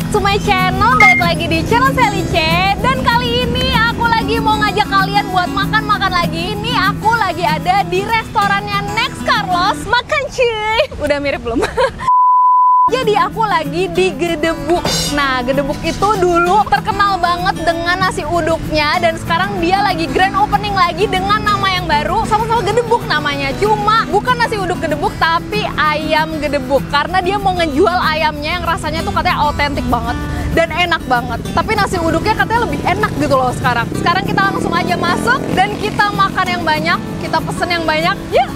back to my channel, balik lagi di channel Selice. Dan kali ini aku lagi mau ngajak kalian buat makan-makan lagi. Ini aku lagi ada di restorannya Next Carlos. Makan cuy. Udah mirip belum? Jadi aku lagi di Gedebuk. Nah, Gedebuk itu dulu terkenal banget dengan nasi uduknya. Dan sekarang dia lagi grand opening lagi dengan nama yang baru. Sama-sama Gedebuk namanya. Cuma bukan nasi uduk Gedebuk, tapi ayam Gedebuk. Karena dia mau ngejual ayamnya yang rasanya tuh katanya autentik banget. Dan enak banget. Tapi nasi uduknya katanya lebih enak gitu loh sekarang. Sekarang kita langsung aja masuk dan kita makan yang banyak. Kita pesen yang banyak. Yuk!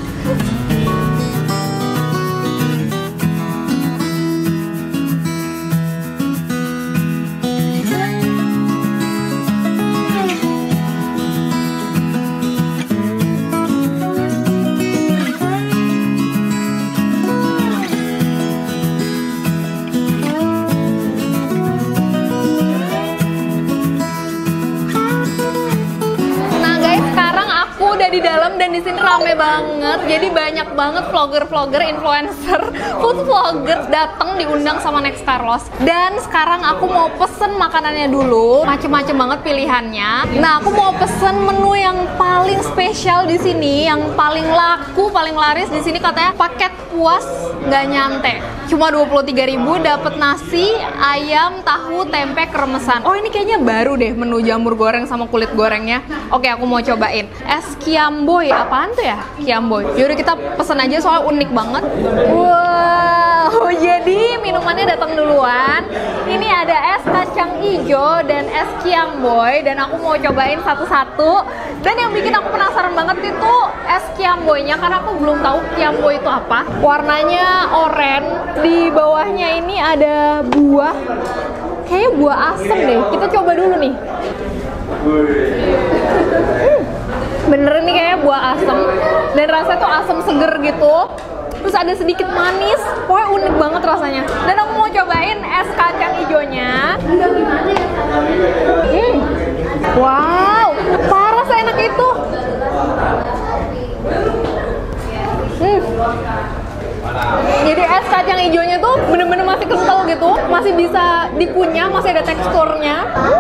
Di dalam dan di sini rame banget, jadi banyak banget vlogger-vlogger, influencer, food vlogger datang diundang sama Next Carlos. Dan sekarang aku mau pesen makanannya dulu, macem-macem banget pilihannya. Nah, aku mau pesen menu yang paling spesial di sini, yang paling laku, paling laris di sini katanya paket puas nggak nyantai. Cuma 23.000 dapat nasi, ayam, tahu, tempe, kremesan. Oh, ini kayaknya baru deh menu jamur goreng sama kulit gorengnya. Oke, aku mau cobain. Es Kiamboy, apaan tuh ya? Kiamboy. Yaudah kita pesen aja soalnya unik banget. Wow, jadi minumannya datang duluan. Ini ada es kacang hijau dan es Kiamboy dan aku mau cobain satu-satu. Dan yang bikin aku penasaran banget itu es Kiamboynya karena aku belum tahu Kiamboy itu apa. Warnanya oranye. Di bawahnya ini ada buah. Kayaknya buah asem deh. Kita coba dulu nih. Bener nih kayaknya buah asem dan rasanya tuh asem seger gitu, terus ada sedikit manis, pokoknya unik banget rasanya. Dan aku mau cobain es kacang hijaunya. Wow, parah seenak itu. Jadi es kacang hijaunya tuh bener-bener masih kental gitu, masih bisa dikunyah, masih ada teksturnya.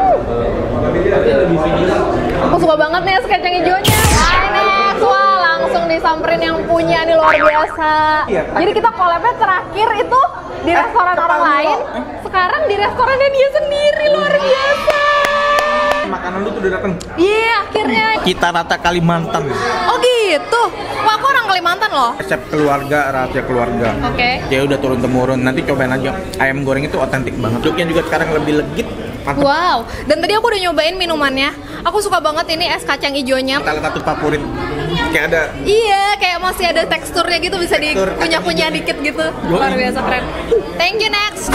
Aku suka banget nih es kacang hijaunya. Next, wah langsung disamperin yang punya nih, luar biasa. Jadi kita collabnya terakhir itu di restoran orang lain, sekarang di restorannya dia sendiri, luar biasa. Makanan lu tuh udah dateng. Iya, akhirnya. Kita rata Kalimantan. Oh gitu. Wah, aku orang Kalimantan loh. Resep keluarga, rahasia keluarga. Oke. Dia udah turun temurun. Nanti cobain aja. Ayam goreng itu otentik banget. Uduknya juga sekarang lebih legit. Mantap. Wow. Dan tadi aku udah nyobain minumannya. Aku suka banget ini es kacang hijaunya. Salah satu favorit. Kayak ada. Iya, kayak masih ada teksturnya gitu, bisa dikunyah-kunyah dikit gitu. Luar biasa keren. Thank you, Next.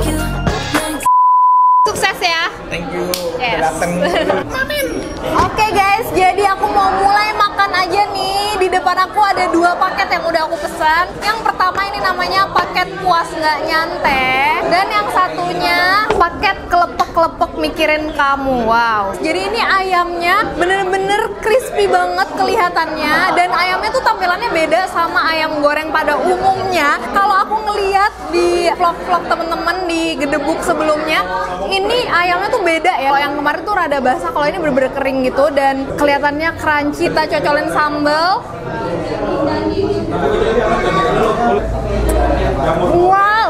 Sukses ya. Thank you. Yes. Udah dateng. Oke guys, jadi aku mau mulai makan aja nih. Di depan aku ada 2 paket yang udah aku pesan. Yang pertama ini namanya paket puas nggak nyantai. Dan yang satunya paket kelepek-kelepek mikirin kamu. Wow. Jadi ini ayamnya bener-bener crispy banget kelihatannya. Dan ayamnya tuh tampilannya beda sama ayam goreng pada umumnya. Kalau aku ngeliat di vlog-vlog temen-temen di Gedebuk sebelumnya, ini ayamnya tuh beda ya. Kalau yang kemarin tuh rada basah, kalau ini bener-bener kering gitu dan kelihatannya crunchy. Kita cocolin sambal. Wow.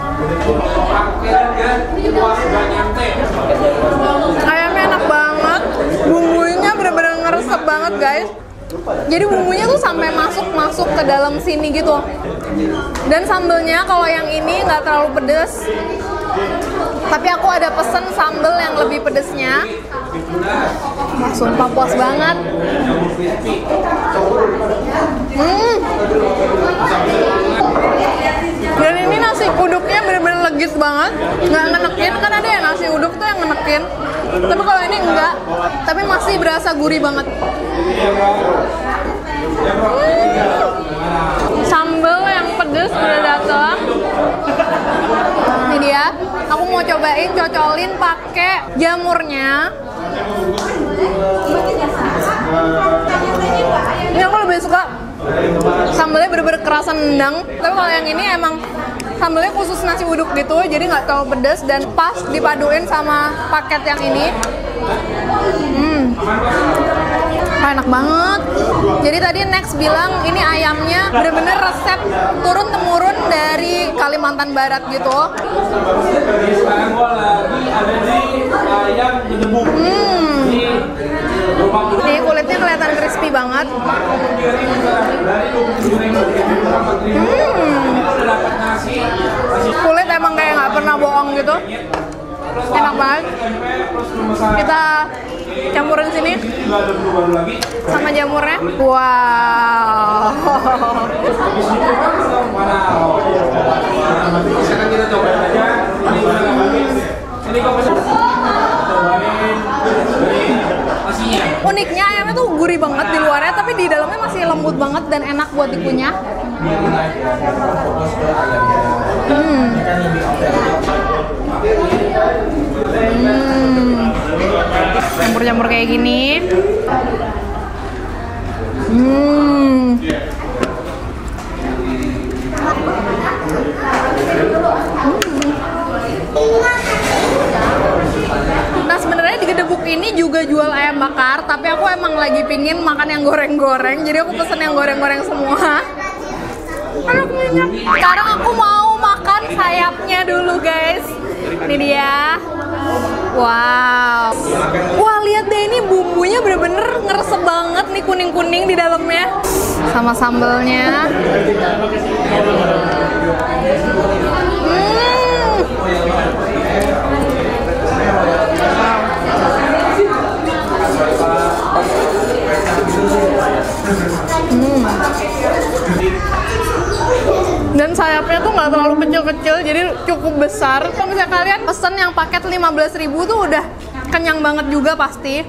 Ayamnya enak banget. Bumbunya bener-bener ngeresep banget guys. Jadi bumbunya tuh sampai masuk ke dalam sini gitu. Dan sambelnya kalau yang ini nggak terlalu pedes. Tapi aku ada pesen sambal yang lebih pedesnya. Wah, sumpah puas banget. Dan ini nasi uduknya bener-bener legit banget. Nggak ngenekin, kan ada ya nasi uduk tuh yang ngenekin. Tapi kalau ini enggak. Tapi masih berasa gurih banget. Sambal yang pedes udah datang. Ini dia. Aku mau cobain cocolin pakai jamurnya. Ini aku lebih suka sambalnya bener-bener kerasa nendang. Tapi kalau yang ini emang Sambelnya khusus nasi uduk gitu, jadi nggak terlalu pedas dan pas dipaduin sama paket yang ini. Enak banget. Jadi tadi Next bilang ini ayamnya bener-bener resep turun-temurun dari Kalimantan Barat gitu. Ini kulitnya kelihatan crispy banget. Kulit emang kayak nggak pernah bohong gitu. Enak banget. Kita campurin sini sama jamurnya. Wow. Sekarang kita cobain aja. Ini uniknya ayamnya tuh gurih banget di luarnya, tapi di dalamnya masih lembut banget dan enak buat dikunyah. Campur-campur kayak gini. Nah sebenarnya di Gedebuk ini juga jual ayam bakar, tapi aku emang lagi pingin makan yang goreng-goreng, jadi aku pesen yang goreng-goreng semua. Sekarang aku mau makan sayapnya dulu guys. Ini dia. Wow. Wah lihat deh, ini bumbunya bener-bener ngeresep banget nih, kuning-kuning di dalamnya. Sama sambelnya. Dan sayapnya tuh nggak terlalu kecil-kecil, jadi cukup besar. Kalau misalnya kalian pesen yang paket 15.000 tuh udah kenyang banget juga pasti.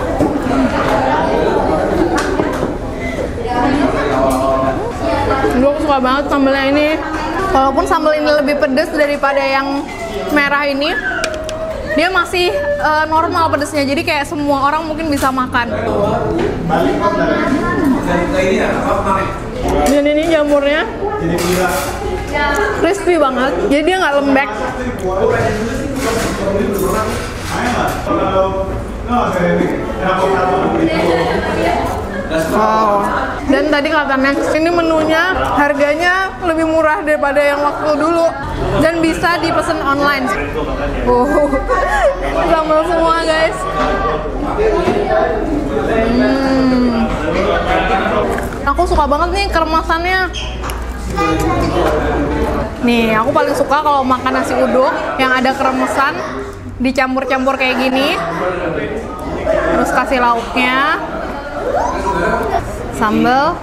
Gue suka banget sambelnya ini. Walaupun sambal ini lebih pedas daripada yang merah ini, dia masih normal pedasnya, jadi kayak semua orang mungkin bisa makan. Dan ini jamurnya crispy banget, jadi dia nggak lembek. Wow. Dan tadi katanya ini menunya harganya lebih murah daripada yang waktu dulu dan bisa dipesan online. Sambal semua guys. Aku suka banget nih keremasannya. Nih, aku paling suka kalau makan nasi uduk yang ada kremesan dicampur-campur kayak gini. Terus kasih lauknya. Sambal.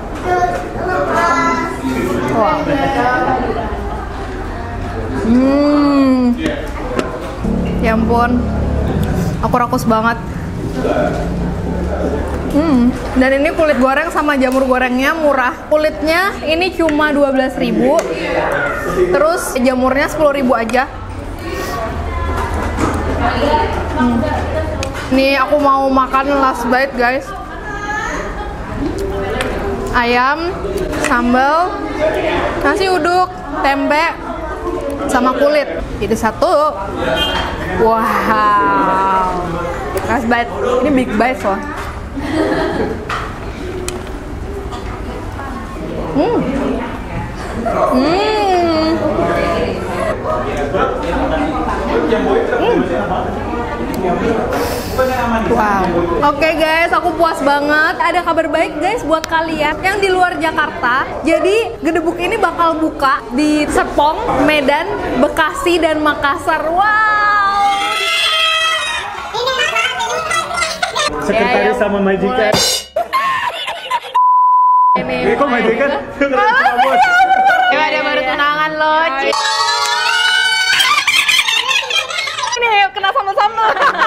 Wow. Ya ampun. Aku rakus banget. Dan ini kulit goreng sama jamur gorengnya murah. Kulitnya ini cuma 12.000. Terus jamurnya 10.000 aja. Nih aku mau makan last bite guys. Ayam, sambal, nasi uduk, tempe, sama kulit. Jadi satu. Wow. Last bite. Ini big bite loh. Wow. Oke guys, aku puas banget. Ada kabar baik guys buat kalian yang di luar Jakarta. Jadi Gedebuk ini bakal buka di Serpong, Medan, Bekasi, dan Makassar. Wow. Sekretaris sama majikan. Ini Kok majikan? ya ada baru tunangan loh. Ini kena sambal-sambal.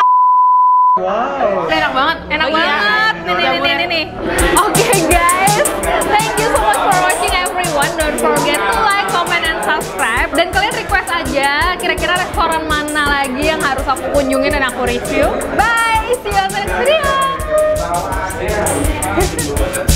Wow. Enak banget, enak banget. Nih. Oke guys, thank you so much for watching everyone. Don't forget to like, comment, and subscribe. Dan kalian request aja kira-kira restoran mana lagi yang harus aku kunjungin dan aku review. Bye, see you on the next video.